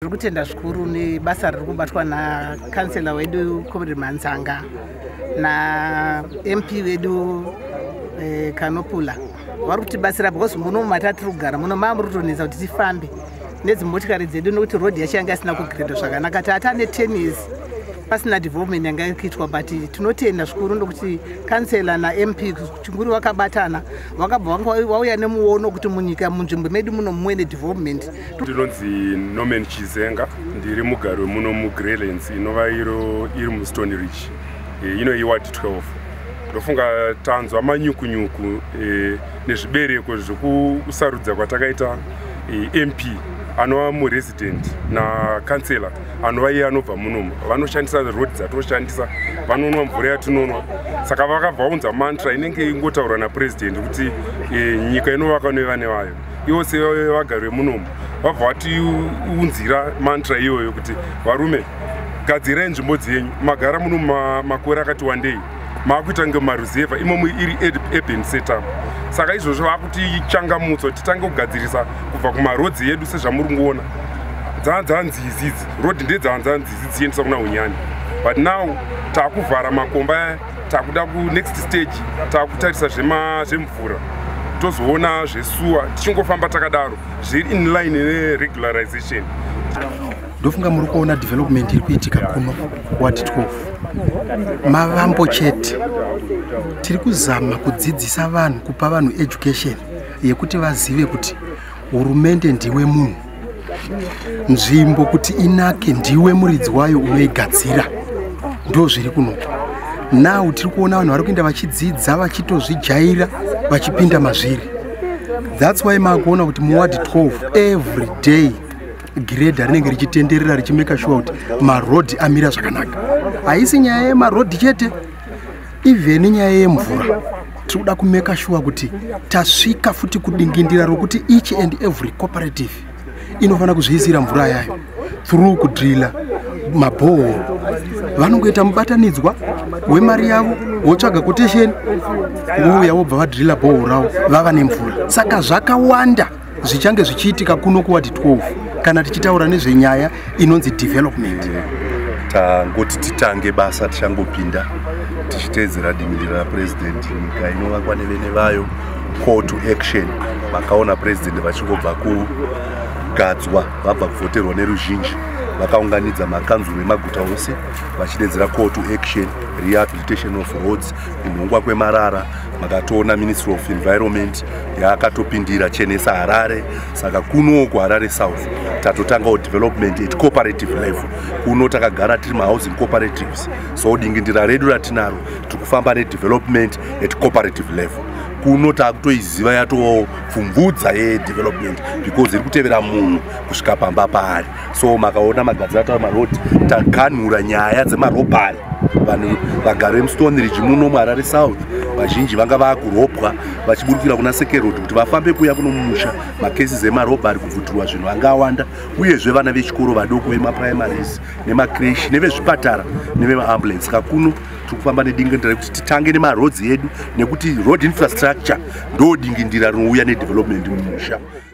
Rikutenda zvikuru nebasa riri kubatwa nakansela wedu Comrade Manzanga na MP wedu Kanopula. Vari kutibatsira because muno mumatatu kugara muno mamurutonesa kuti tifambe nedzimotikari dzedu nokuti road yacho yanga isina kugirendwa zvakanaka. Tata ne10 years pasina development yanga ikiitwa, but tinotenda zvikuru nokuti kansela naMP chinguri wakabatana wakabva wauya nemuono kuti munyika munzvimbo medu muno mumwe nedevelopment. Ndinonzi Norman Chizenga, ndiri mugari muno muGreylands inova iri muStoneridge ino iward 12. Ndofunga tanzwa manyukunyuku nezvibereko zvekusarudza kwatakaita MP anova muresident na kansela anova iye anobva munomu. Vanoshandisa road dzatoshandisa, vanonwa mvura yatinonwa. Saka vakabvaunza mantra inenge ingotaura napresident kuti nyika inovakwa nevane vayo. Ivo sevagari munomu vabva vatiunzira mantra iyoyo kuti varume, gadzirai nzvimbo dzenyu. Magara muno makore akati wandei, maakuita kunge maruzevha imomo iri urban setup. Saka izvozvo vakuti changamutso titange kugadzirisa kubva kumarodzi edu sezvamuri kuona. Dzanzizi idzi road ndedzanzizi dziendesa kuna unyani, but now taakuvhara makomba, taakuda next stage taakutarisa zvemvura, tozoona zvesuwa tichingofamba takadaro zviri in line neregularization. Ndofunga muri kuona development iri kuitika kuno ward 12 mavambo chete. Tiri kuzama kudzidzisa vanhu, kupa vanhu education yekuti vazive kuti hurumende ndiwe munhu, nzvimbo kuti inake ndiwe muridzi wayo unoigadzira. Ndo zviri kuno. Now tiri kuona vanhu vari kuenda vachidzidza vachitozvijaira vachipinda mazviri. That's why makuona kuti muward 12 every day grade rinenge richitenderera richimeka sure kuti maroad amira zvakanaka. Haisi nyaya yemaroad chete, even nyaya yemvura tiri kuda kumeka sure kuti tasvika futi kudingindira rokuti each and every cooperative inofana kuzviisira mvura yayo through kudrilla mabohoro. Vanongoita mubatanidzwa wemari yavo, votsvaga quotation, vouya vobva vadrilla bohoro ravo vava nemvura. Saka zvakawanda zvichange zvichiitika kuno kuward 12 kana tichitaura nezvenyaya inonzi development. Tangoti titange basa tichangopinda tichitedzera dingindira president, nyika inovakwa nevene vayo, call to action. Vakaona president vachingobva kugadzwa, vabva kuvoterwa neruzhinji, vakaunganidza makanzuru nemaguta ose vachidedzera call to action, rehabilitation of roads, kunhongwa kwemarara. Makatoona Ministry of Environment yakatopindira chenesa Harare. Saka kuno kuHarare South tatotanga development at cooperative level. Kuno takagara tiri housing cooperatives, so dingindira redu ratinaro tikufamba development at cooperative level. Kuno takutoiziva yatopfumvudza development because iri kutevera munhu kusvika pamba paari. So makaona magadzirata amarod taganhura nyaya dzemarobhari. Vanhu vagare muStoneridge muno muHarare South vazhinji vanga vakurobwa vachiburukira kuna sekerodi kuti vafambe kuya kuno mumusha. Macases emarobhari kubvutirwa zvinhu vangawanda, uyezve vana vechikoro vadoko vemaprimaries nemakreshi nevezvipatara nevemaambulance. Saka kuno tiri kufamba nedingindira kuti titange nemarodzi edu, nekuti road infrastructure ndo dingindira rinouya nedevelopment mumusha.